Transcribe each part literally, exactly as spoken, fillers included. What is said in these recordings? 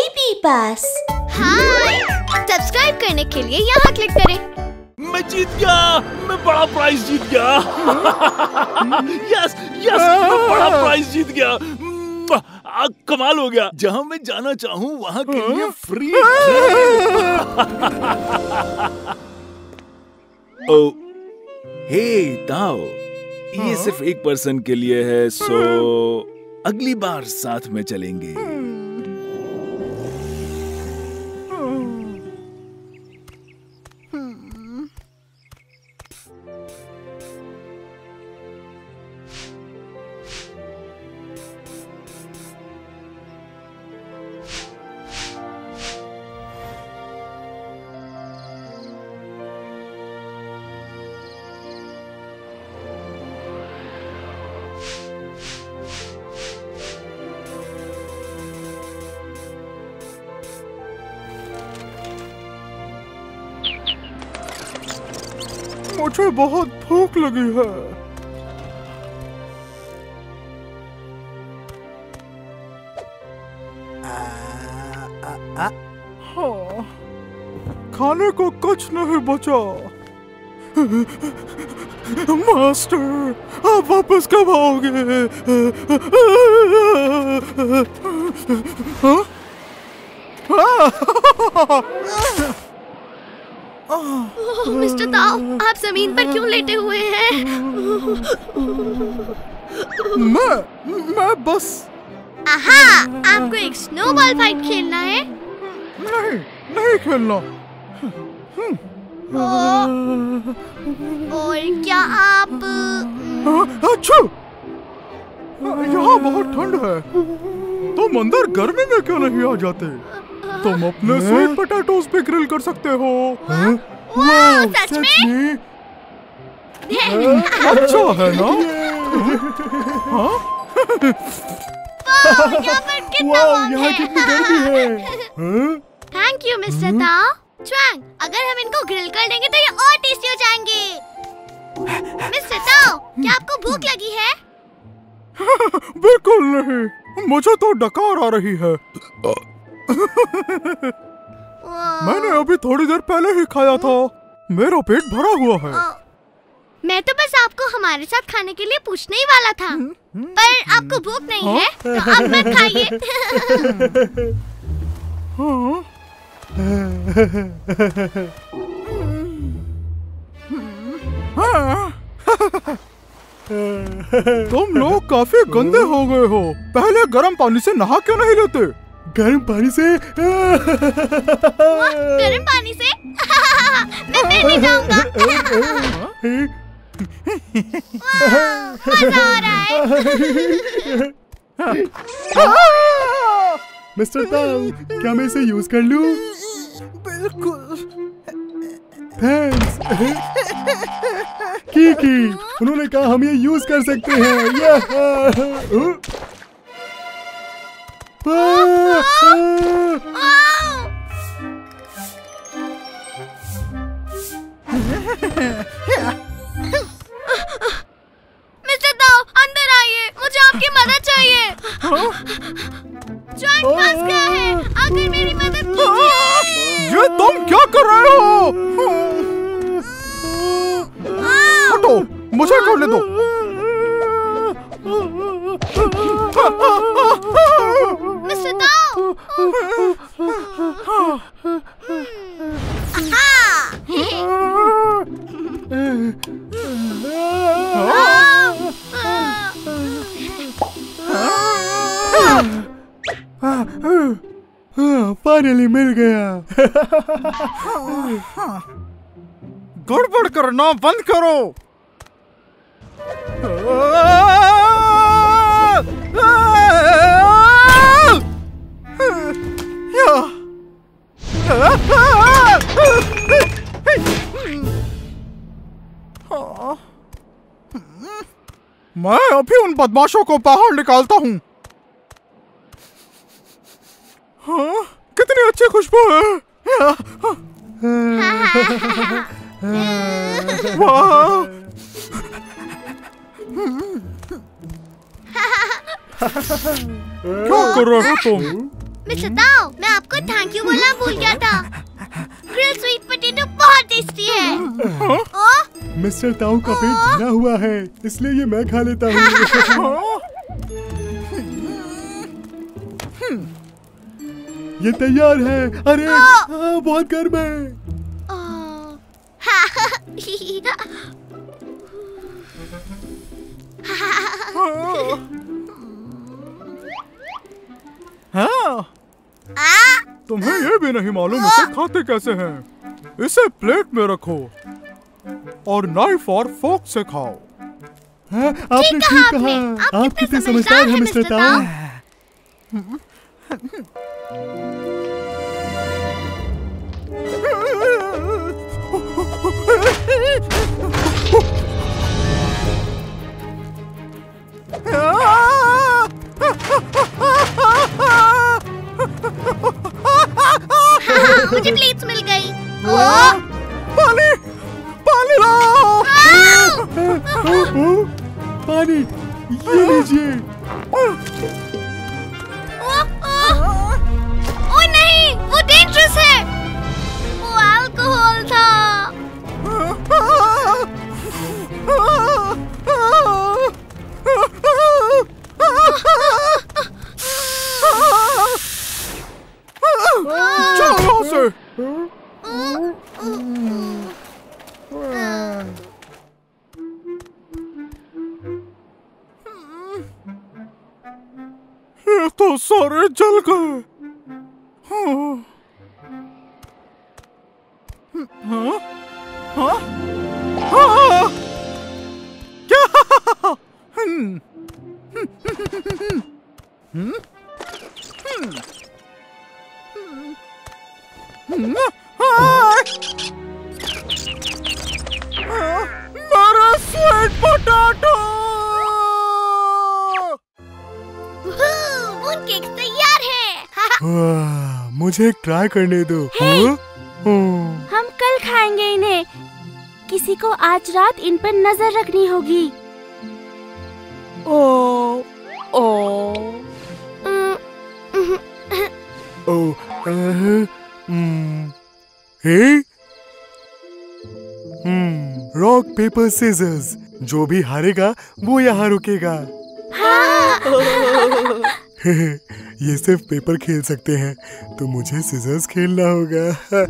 Baby बस। हाय, subscribe करने के लिए यहाँ क्लिक करें। मैं जीत गया, मैं बड़ा प्राइज जीत गया। यस यस, मैं बड़ा प्राइज जीत गया। आ, कमाल हो गया। जहाँ मैं जाना चाहूँ वहाँ के लिए फ्री। ओ, हे ताओ, ये सिर्फ एक पर्सन के लिए है, सो अगली बार साथ में चलेंगे। मुझे बहुत भूख लगी है। हाँ, खाने को कुछ नहीं बचा। मास्टर, आप वापस कब आओगे? ओह, मिस्टर ताओ, आप जमीन पर क्यों लेटे हुए हैं? मैं मैं बस। आहा, आपको एक स्नोबॉल फाइट खेलना है? नहीं, नहीं खेलना। और क्या आप? अच्छा, यहाँ बहुत ठंड है। तुम अंदर गर्मी में क्यों नहीं आ जाते? तुम अपने स्वीट पोटैटोज पे ग्रिल कर सकते हो। वाह, सच में? अच्छा है ना? यहाँ पर कितना यहाँ कितनी गर्मी है। Thank you mister Tao. Chuang, अगर हम इनको ग्रिल कर देंगे तो ये और टेस्टी हो जाएंगे। मिस्टर ताओ, क्या आपको भूख लगी है? बिल्कुल नहीं, मुझे तो डकार आ रही है। मैंने अभी थोड़ी देर पहले ही खाया था। मेरा पेट भरा हुआ है। मैं तो बस आपको हमारे साथ खाने के लिए पूछने ही वाला था, पर आपको भूख नहीं है तो अब मत खाइए। तुम लोग काफी गंदे हो गए हो। पहले गर्म पानी से नहा क्यों नहीं लेते? गर्म पानी से? गर्म पानी से? मैं फिर नहीं जाऊंगा। मजा आ रहा है। मिस्टर ताओ, क्या मैं इसे यूज कर लूं? बिल्कुल। थैंक्स। कीकी, उन्होंने कहा हम ये यूज कर सकते हैं। मिस्टर ताओ, अंदर आइए, मुझे आपकी मदद चाहिए। च्वांग फंस गया है, आकर मेरी मदद कीजिए। ये तुम क्या कर रहे हो? हटो, मुझे करने दो। मिस्टर ताओ, फाइनली मिल गया। गड़बड़ करना बंद करो। मैं अभी उन बदमाशों को बाहर निकालता हूँ। हाँ, कितनी अच्छी खुशबू है। वाह, क्या कर रहे हो तुम? मिस्टर ताओ, मैं आपको थैंक यू बोलना भूल गया था। ग्रिल स्वीट पोटैटो बहुत टेस्टी है। ओ? मिस्टर ताऊ का पेट भरा हुआ है, इसलिए ये मैं खा लेता हूँ। ये तैयार है। अरे आ, बहुत गर्म है। हाँ, तुम्हें ये भी नहीं मालूम इसे खाते कैसे हैं। इसे प्लेट में रखो और नाइफ और फोर्क से खाओ। हाँ, आपने ठीक कहा। आप कितने समझदार हैं मिस्टर ताऊ। मुझे प्लेट्स मिल गई। पानी, पानी लाओ। पानी, ये लीजिए। ओ नहीं, वो डेंजरस है। वो अल्कोहल था। चलो यहाँ से। ये तो सारे जल गए। हाँ? हाँ? हाँ? हाँ? क्या? हम्म? हम्म? हम्म? मेरा स्वीट पोटैटो। मूनकेक तैयार है। मुझे ट्राई करने दो। हम कल खाएंगे इन्हें। किसी को आज रात इन पर नजर रखनी होगी। ओ ओ ओ हे रॉक पेपर सीजर्स। जो भी हारेगा वो यहाँ रुकेगा। ये सिर्फ पेपर खेल सकते हैं, तो मुझे सीजर्स खेलना होगा।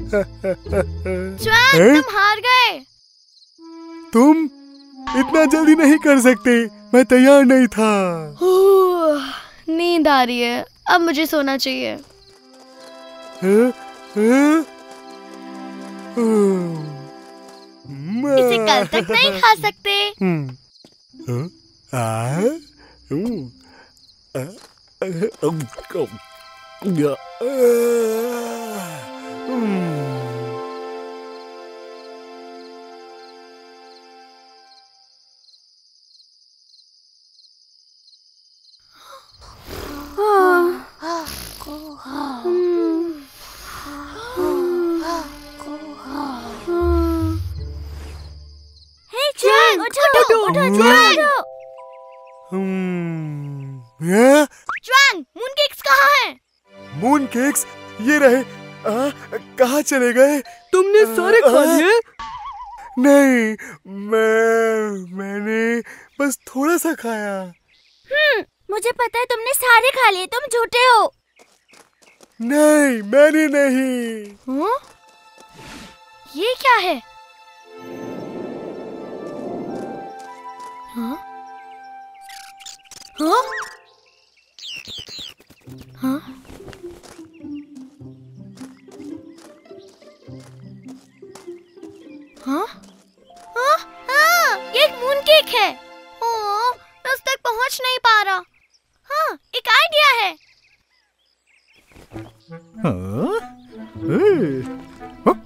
च्वांग, तुम हार गए। तुम इतना जल्दी नहीं कर सकते, मैं तैयार नहीं था। नींद आ रही है, अब मुझे सोना चाहिए। है? है? इसे कल तक नहीं खा सकते। च्वांग, मूनकेक्स कहाँ हैं? मूनकेक्स ये रहे। कहाँ चले गए? तुमने सारे खा लिए? नहीं, मैं मैंने बस थोड़ा सा खाया। हम्म, मुझे पता है तुमने सारे खा लिए। तुम झूठे हो। नहीं, मैंने नहीं। हुँ? ये क्या है? हाँ? हाँ? हाँ? हाँ? हाँ? हाँ, ये एक मूनकेक है। ओह, मैं उस तक पहुंच नहीं पा रहा। हाँ, एक आइडिया है। हाँ? ए, हाँ?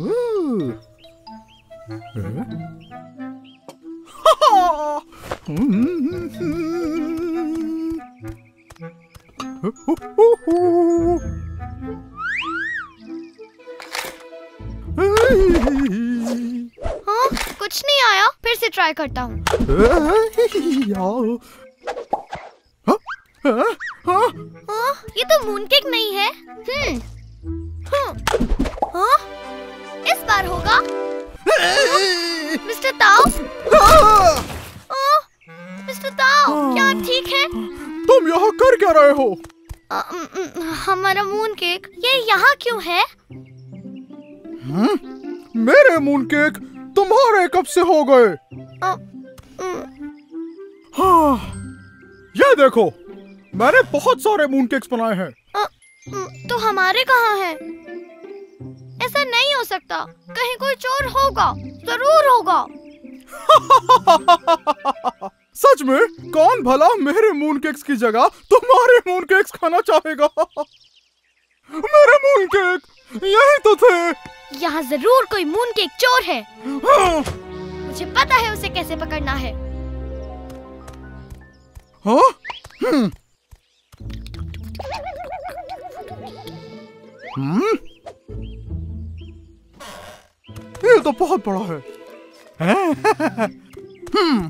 हाँ, कुछ नहीं आया। फिर से ट्राई करता हूँ। हाँ? ये तो मून केक नहीं है। हम्म, हाँ? इस बार होगा। मिस्टर ताओ, मिस्टर ताओ, क्या आप ठीक है? तुम यहाँ कर क्या रहे हो? आ, हमारा मून केक ये यहाँ क्यों है? हम्म? मेरे मून केक तुम्हारे कब से हो गए? हाँ, ये देखो, मैंने बहुत सारे मून केक्स बनाए हैं। आ, तो हमारे कहाँ हैं? ऐसा नहीं हो सकता, कहीं कोई चोर होगा, जरूर होगा। सच में? कौन भला मेरे मून केक्स की जगह तुम्हारे मून केक्स खाना चाहेगा? मेरे मून केक यही तो थे। यहाँ जरूर कोई मून केक चोर है। हाँ। मुझे पता है उसे कैसे पकड़ना है। हाँ? हम्म। हम्म? ये तो बहुत बड़ा है। हम्म।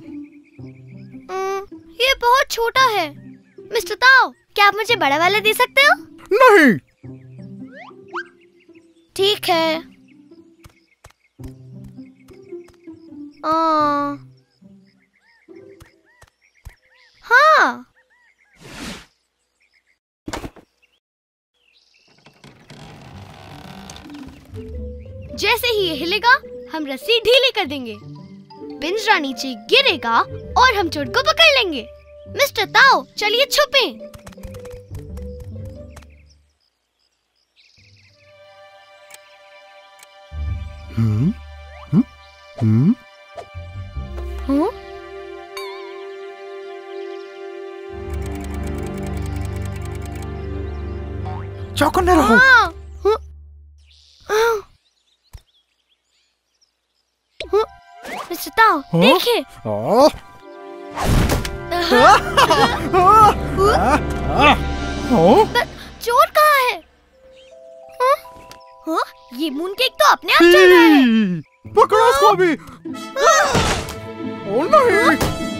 ये बहुत छोटा है। मिस्टर ताओ, क्या आप मुझे बड़ा वाला दे सकते हो? नहीं। ठीक है। आ, हाँ। जैसे ही ये हिलेगा, हम रस्सी ढीली कर देंगे। पिंजरा नीचे गिरेगा और हम चोर को पकड़ लेंगे। मिस्टर ताओ, चलिए छुपें। हम्म? हम्म? हम्म? हाँ? चौकन्ने रहो। हाँ। हाँ। हाँ। मिस्टर ताओ, देखिए। चोर कहाँ है? हाँ? हाँ? ये मून केक तो अपने आप चल रहा है। पकड़ो इसको भी। ओ नहीं।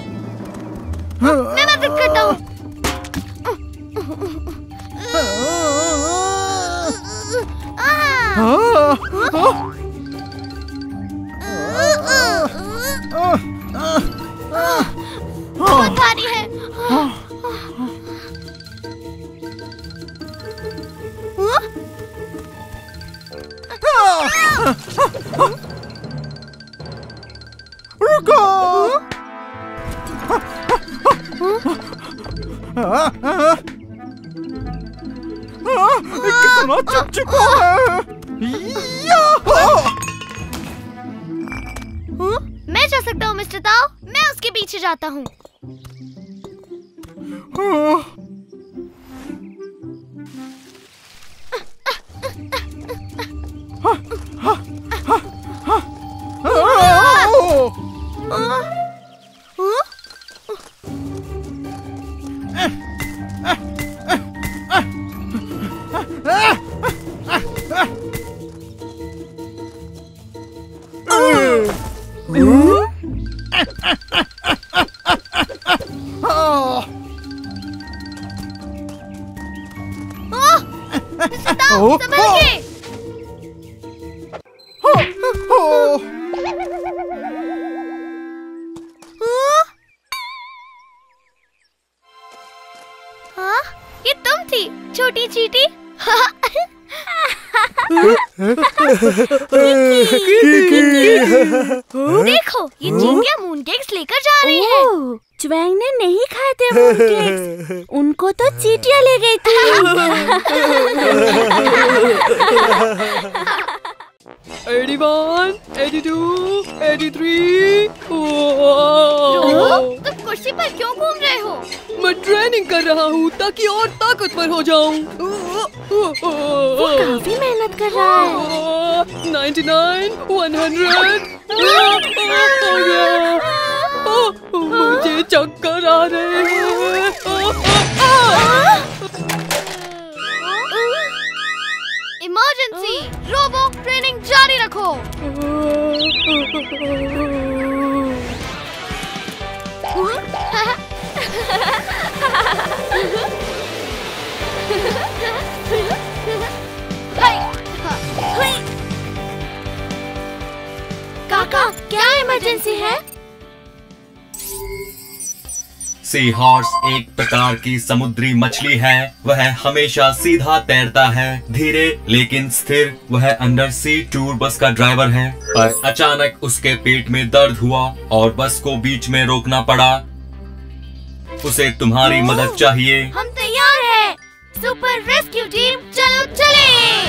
मैं मदद करता हूँ। बहुत भारी है। रुको। कितना चिपचिपा है। मैं जा सकता हूँ मिस्टर ताओ, मैं उसके पीछे जाता हूँ। हाँ, ये तुम थी छोटी चींटी। देखो, ये चींटियां मून केक्स लेकर जा रही है। च्वैंग ने नहीं खाए थे मून केक्स, उनको तो चींटियां ले गई थी। eighty-one, eighty-two, eighty-three. तुम कुर्सी पर क्यों घूम रहे हो? मैं ट्रेनिंग कर रहा हूँ ताकि और ताकतवर हो जाऊँ। वो काफी मेहनत कर रहा है। ninety-nine, one hundred. मुझे चक्कर आ रहे हैं। इमरजेंसी, रोबो ट्रेनिंग जारी रखो। काका, क्या इमरजेंसी है? सी हॉर्स एक प्रकार की समुद्री मछली है। वह हमेशा सीधा तैरता है, धीरे लेकिन स्थिर। वह अंडर सी टूर बस का ड्राइवर है, पर अचानक उसके पेट में दर्द हुआ और बस को बीच में रोकना पड़ा। उसे तुम्हारी मदद चाहिए। हम तैयार हैं। सुपर रेस्क्यू टीम, चलो चले।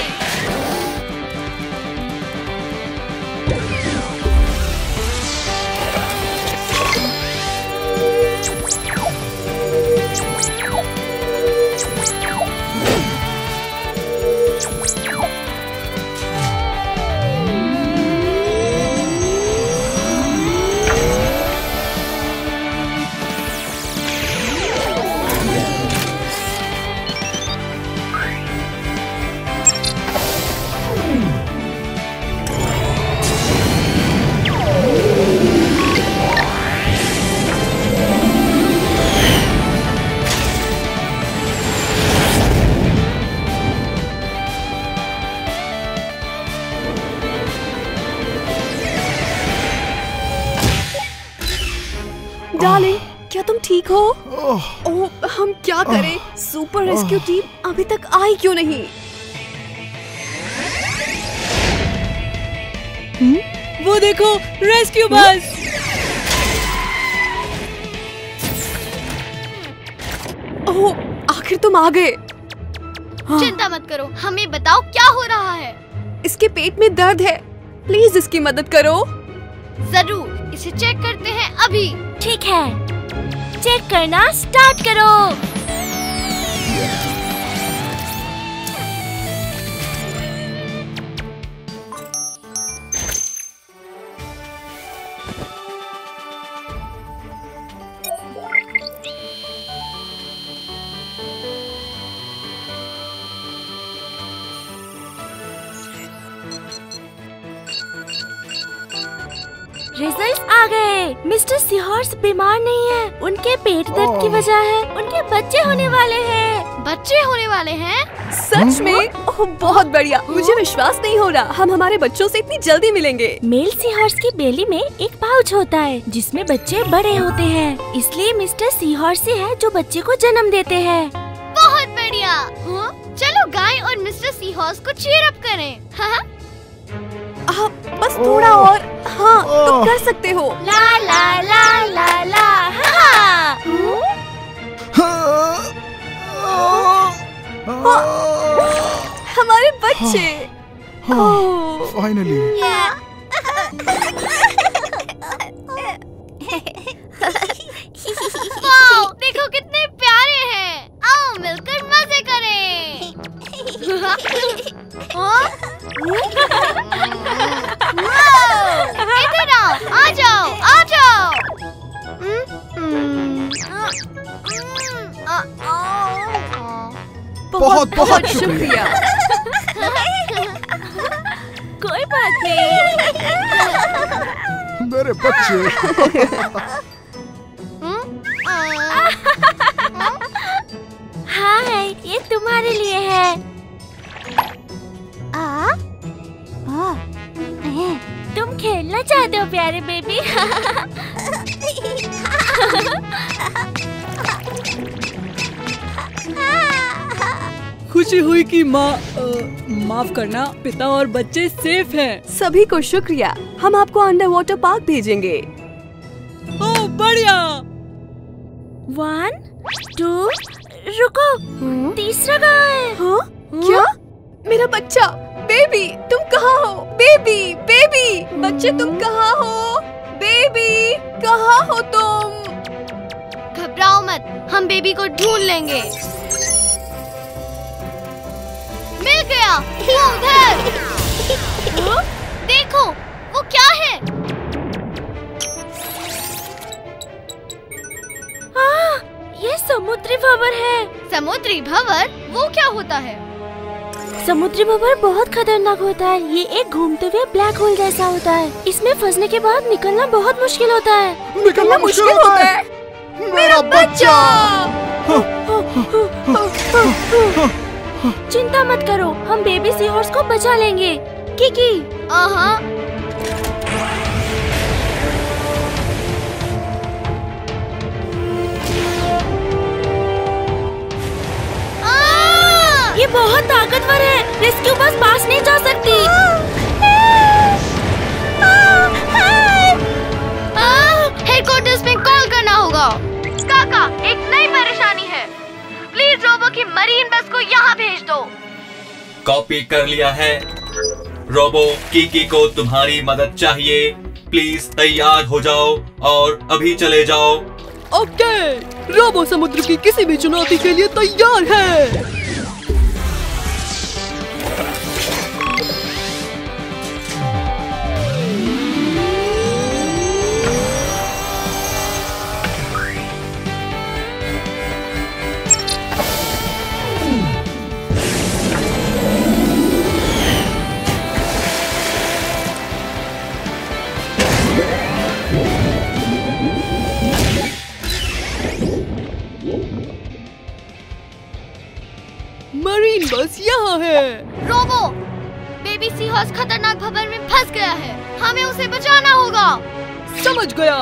डार्लिंग, क्या तुम ठीक हो? ओह, हम क्या करें? सुपर रेस्क्यू टीम अभी तक आई क्यों नहीं? हुँ? वो देखो, रेस्क्यू बस। ओह, आखिर तुम आ गए। हाँ। चिंता मत करो, हमें बताओ क्या हो रहा है। इसके पेट में दर्द है, प्लीज इसकी मदद करो। जरूर, इसे चेक करते हैं अभी। ठीक है, चेक करना स्टार्ट करो। रिजल्ट्स आ गए। मिस्टर सीहॉर्स बीमार नहीं है, उनके पेट दर्द की वजह है उनके बच्चे होने वाले हैं। बच्चे होने वाले हैं? सच में? ओह, बहुत बढ़िया। मुझे विश्वास नहीं हो रहा, हम हमारे बच्चों से इतनी जल्दी मिलेंगे। मेल सीहॉर्स की बेली में एक पाउच होता है जिसमें बच्चे बड़े होते हैं, इसलिए मिस्टर सीहॉर्स ही है जो बच्चे को जन्म देते हैं। बहुत बढ़िया। हाँ? चलो गाय और मिस्टर सीहॉर्स को चीयर अप करें। हाँ? आ, बस थोड़ा और। हाँ, तुम कर सकते हो। ला ला ला ला ला। हाँ। हमारे बच्चे। फाइनली। वाओ, देखो कितने प्यारे हैं। आओ मिलकर मजे करें। हाँ? इधर आओ, आ जाओ, आ जाओ। बहुत बहुत शुक्रिया। कोई बात नहीं। मेरे बच्चे। हाय, ये तुम्हारे लिए है। आ? आ? तुम खेलना चाहते हो प्यारे बेबी? खुशी हुई कि माँ माफ करना, पिता और बच्चे सेफ हैं। सभी को शुक्रिया। हम आपको अंडर वाटर पार्क भेजेंगे। ओह बढ़िया। वन, टू, रुको, तीसरा कहाँ है? हाँ? क्या? मेरा बच्चा, बेबी, तुम कहाँ हो? बेबी, बेबी, बच्चे तुम कहाँ हो? बेबी, कहाँ हो तुम? घबराओ मत, हम बेबी को ढूंढ लेंगे। मिल गया, वो उधर। देखो, वो क्या है? हाँ, ये समुद्री भंवर है। समुद्री भंवर? वो क्या होता है? समुद्री भंवर बहुत खतरनाक होता है। ये एक घूमते हुए ब्लैक होल जैसा होता है। इसमें फंसने के बाद निकलना बहुत मुश्किल होता है। निकलना मुश्किल होता है। मेरा बच्चा। चिंता मत करो, हम बेबी सी हॉर्स को बचा लेंगे। किकी। हाँ। ये बहुत ताकतवर है, रेस्क्यू बस पास नहीं जा सकती। हेडक्वार्टर्स में कॉल करना होगा। काका, एक नई परेशानी है, प्लीज रोबो की मरीन बस को यहाँ भेज दो। कॉपी कर लिया है। रोबो, कीकी को तुम्हारी मदद चाहिए, प्लीज तैयार हो जाओ और अभी चले जाओ। ओके, रोबो समुद्र की किसी भी चुनौती के लिए तैयार है। मरीन बस यहाँ है। रोबो, बेबी सी हॉर्स खतरनाक भवन में फंस गया है, हमें उसे बचाना होगा। समझ गया।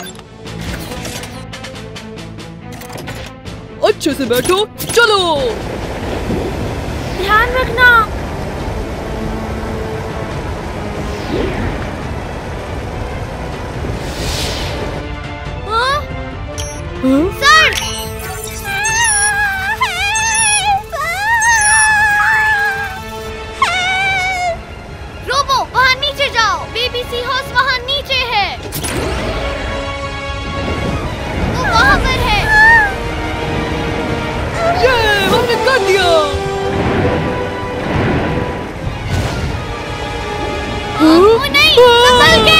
अच्छे से बैठो, चलो। ध्यान रखना। हाँ? हाँ? सर! रोबो, वहाँ नीचे जाओ, बेबी सी हॉर्स वहाँ नीचे है। वो वहाँ पर है। ये हमने कर दिया। वो नहीं, संभल के।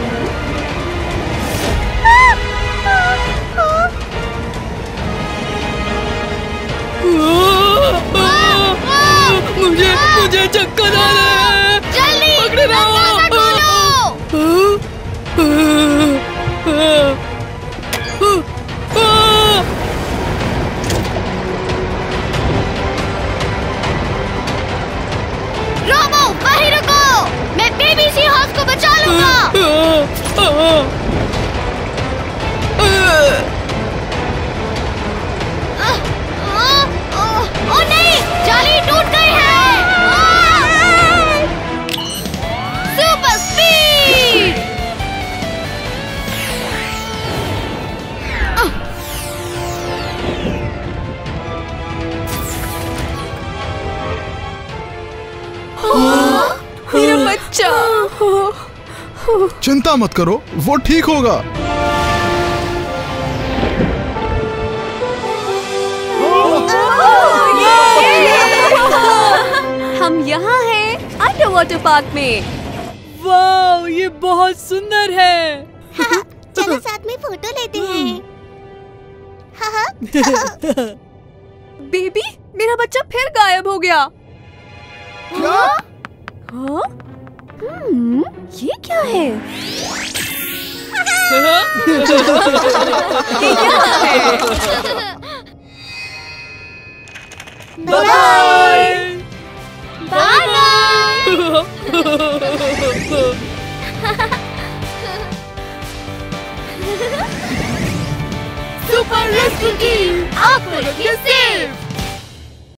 मुझे मुझे चक्कर आ रहा है। जल्दी पकड़े दरवाजा रोबो, वहीं रुको, मैं बेबी सी हॉर्स को बचा लूंगा। ओ नहीं, जाली टूट गई है। Super speed. मेरा बच्चा। चिंता मत करो, वो ठीक होगा। हम यहाँ हैं अंडर वाटर पार्क में। वाह, ये बहुत सुंदर है। चलो साथ में फोटो लेते हैं। बेबी, मेरा बच्चा फिर गायब हो गया। क्या? हाँ? हम्म, ये क्या है? ये क्या है? Bye bye. Super rescue team, आपको रखिए सेफ।